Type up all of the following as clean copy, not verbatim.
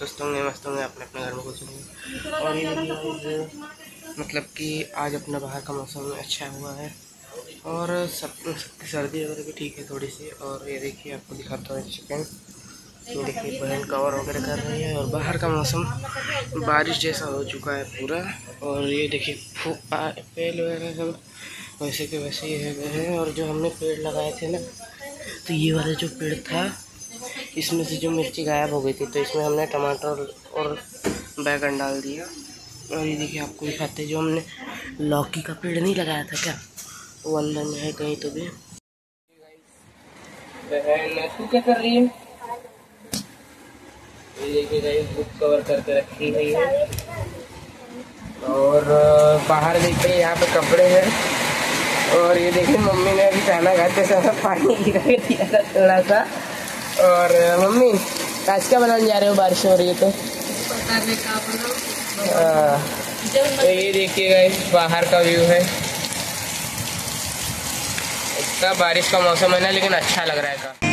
स्वस्थ होंगे, मस्त होंगे, अपने अपने घर में खुश होंगे। और ये मतलब कि आज अपना बाहर का मौसम अच्छा हुआ है और सबकी सर्दी वगैरह भी ठीक है थोड़ी सी। और ये देखिए आपको दिखाता हूँ चिकन, ये देखिए बहन कवर वगैरह कर रही है। और बाहर का मौसम बारिश जैसा हो चुका है पूरा। और ये देखिए पेड़ वगैरह सब वैसे के वैसे ही है। और जो हमने पेड़ लगाए थे ना, तो ये वाला जो पेड़ था इसमें से जो मिर्ची गायब हो गई थी, तो इसमें हमने टमाटर और बैगन डाल दिया। और ये देखिए आपको दिखाते हैं, जो हमने लौकी का पेड़ नहीं लगाया था क्या, वो अंदर में है कहीं तो भी। बहन तू क्या कर रही है? ये देखिए गाइस बुक कवर करके रखी हुई है। और बाहर देखिए यहाँ पे कपड़े हैं। और ये देखिए मम्मी ने अभी खाना खाते समय पानी गिरा के दिया था थोड़ा सा। और मम्मी आज क्या बनाने जा रहे हो, बारिश हो रही है तो? ये देखिए गाइस बाहर का व्यू है। इतना बारिश का मौसम है ना, लेकिन अच्छा लग रहा है का।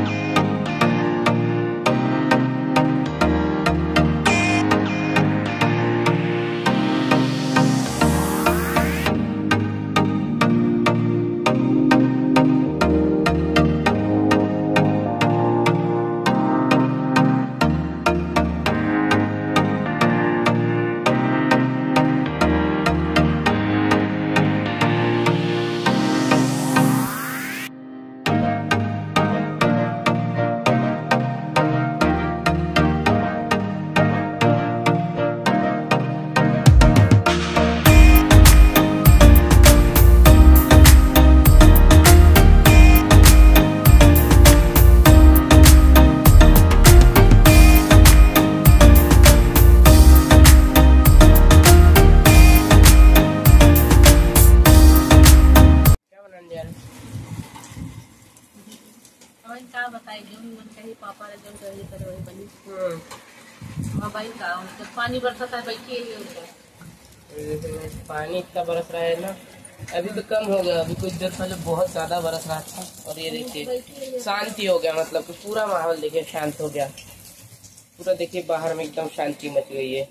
का बताई जो मन कही पापा ने जो कही करे वही बनी। मोबाइल का तो पानी बरसा था बैठिए ही उधर। पानी इतना बरस रहा है ना, अभी तो कम हो गया, अभी कुछ देर पहले बहुत ज्यादा बरस रहा था। और ये देखिए शांति हो गया, मतलब कि पूरा माहौल देखिए शांत हो गया पूरा। देखिए बाहर में एकदम शांति मच गई है।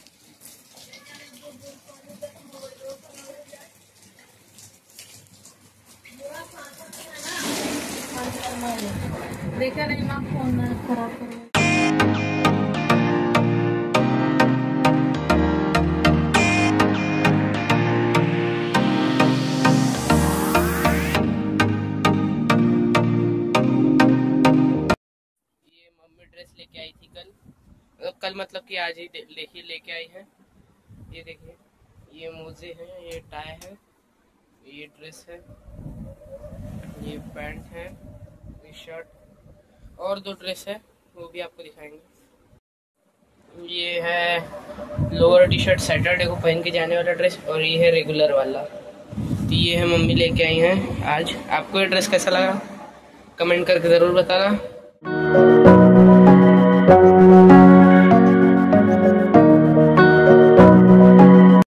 देखा नहीं ना फोन खराब करो। ये मम्मी ड्रेस लेके आई थी कल मतलब कि आज ही लेके आई है। ये देखिए ये मोजे हैं, ये टाई है, ये ड्रेस है, ये पैंट है, ये शर्ट और दो ड्रेस है, वो भी आपको दिखाएंगे। ये है लोअर टी शर्ट, सैटरडे को पहन के जाने वाला ड्रेस। और ये है रेगुलर वाला। तो ये है मम्मी लेके आई हैं आज। आपको ये ड्रेस कैसा लगा कमेंट करके ज़रूर बताना।